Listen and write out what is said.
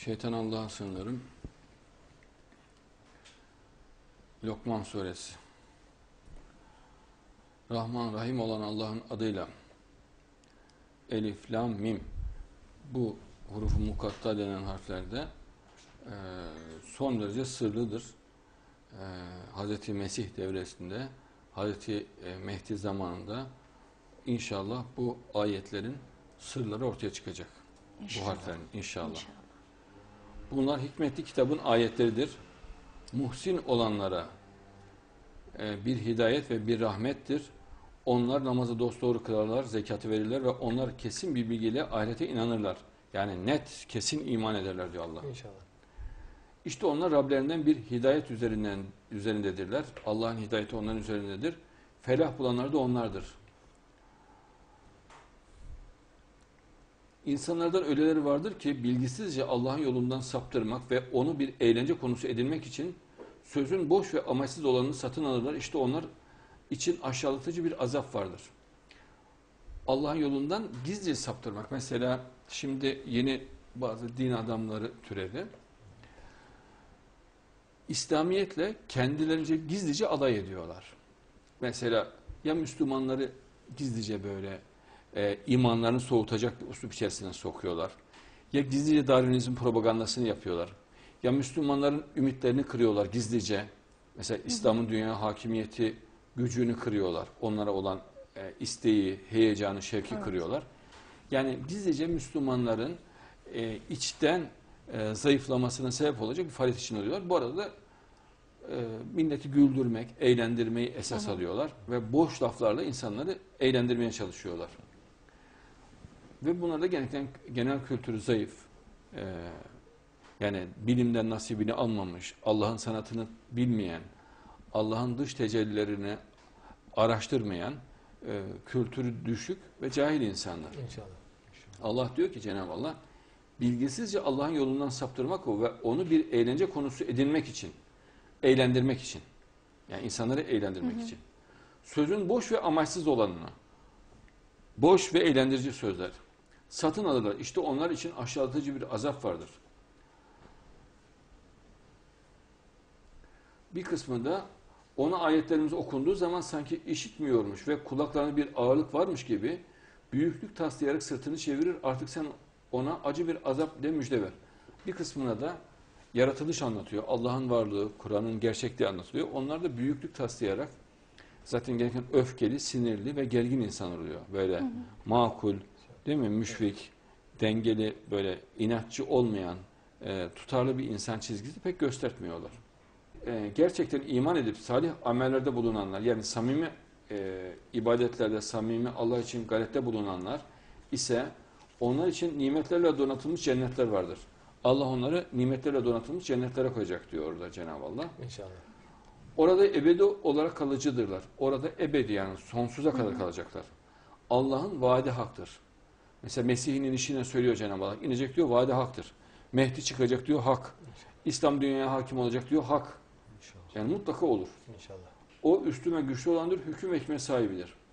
Şeytan Allah'a sığınırım. Lokman Suresi. Rahman Rahim olan Allah'ın adıyla. Elif, Lam, Mim. Bu hurufu mukatta denen harflerde son derece sırlıdır. Hz. Mesih devresinde, Hz. Mehdi zamanında inşallah bu ayetlerin sırları ortaya çıkacak. İnşallah. Bu harflerin inşallah. Bunlar hikmetli kitabın ayetleridir. Muhsin olanlara bir hidayet ve bir rahmettir. Onlar namazı dosdoğru kılarlar, zekatı verirler ve onlar kesin bir bilgiyle ahirete inanırlar. Yani net, kesin iman ederler diyor Allah. İnşallah. İşte onlar Rablerinden bir hidayet üzerindedirler. Allah'ın hidayeti onların üzerindedir. Felah bulanlar da onlardır. İnsanlardan öyleleri vardır ki bilgisizce Allah'ın yolundan saptırmak ve onu bir eğlence konusu edinmek için sözün boş ve amaçsız olanını satın alırlar. İşte onlar için aşağılatıcı bir azap vardır. Allah'ın yolundan gizlice saptırmak. Mesela şimdi yeni bazı din adamları türedi. İslamiyetle kendilerince gizlice alay ediyorlar. Mesela ya Müslümanları gizlice böyle imanlarını soğutacak bir üslup içerisine sokuyorlar. Ya gizlice Darwinizm propagandasını yapıyorlar. Ya Müslümanların ümitlerini kırıyorlar gizlice. Mesela İslam'ın dünya hakimiyeti gücünü kırıyorlar. Onlara olan isteği, heyecanı, şevki kırıyorlar. Yani gizlice Müslümanların içten zayıflamasına sebep olacak bir faaliyet için oluyorlar. Bu arada da milleti güldürmek, eğlendirmeyi esas alıyorlar ve boş laflarla insanları eğlendirmeye çalışıyorlar. Ve bunlarda genel kültürü zayıf, yani bilimden nasibini almamış, Allah'ın sanatını bilmeyen, Allah'ın dış tecellilerini araştırmayan, kültürü düşük ve cahil insanlar. İnşallah. Allah diyor ki Cenab-ı Allah, bilgisizce Allah'ın yolundan saptırmak o ve onu bir eğlence konusu edinmek için, eğlendirmek için, yani insanları eğlendirmek için. Sözün boş ve amaçsız olanını, boş ve eğlendirici sözler satın alırlar. İşte onlar için aşağılatıcı bir azap vardır. Bir kısmı da ona ayetlerimiz okunduğu zaman sanki işitmiyormuş ve kulaklarına bir ağırlık varmış gibi büyüklük taslayarak sırtını çevirir. Artık sen ona acı bir azap de müjde ver. Bir kısmına da yaratılış anlatıyor. Allah'ın varlığı, Kur'an'ın gerçekliği anlatılıyor. Onlar da büyüklük taslayarak zaten gerçekten öfkeli, sinirli ve gergin insan oluyor. Böyle makul, değil mi? Müşfik, dengeli, böyle inatçı olmayan, tutarlı bir insan çizgisi pek göstermiyorlar. Gerçekten iman edip salih amellerde bulunanlar, yani samimi ibadetlerde, samimi Allah için gayrette bulunanlar ise onlar için nimetlerle donatılmış cennetler vardır. Allah onları nimetlerle donatılmış cennetlere koyacak diyor orada Cenab-ı Allah. İnşallah. Orada ebedi olarak kalıcıdırlar. Orada ebedi, yani sonsuza kadar kalacaklar. Allah'ın vaadi haktır. Mesela Mesih'in inişine söylüyor Cenab-ı Allah. İnecek diyor, vaadi haktır. Mehdi çıkacak diyor, hak. İslam dünyaya hakim olacak diyor, hak. İnşallah. Yani mutlaka olur. İnşallah. O üstün ve güçlü olandır, hüküm ve hikmet sahibidir.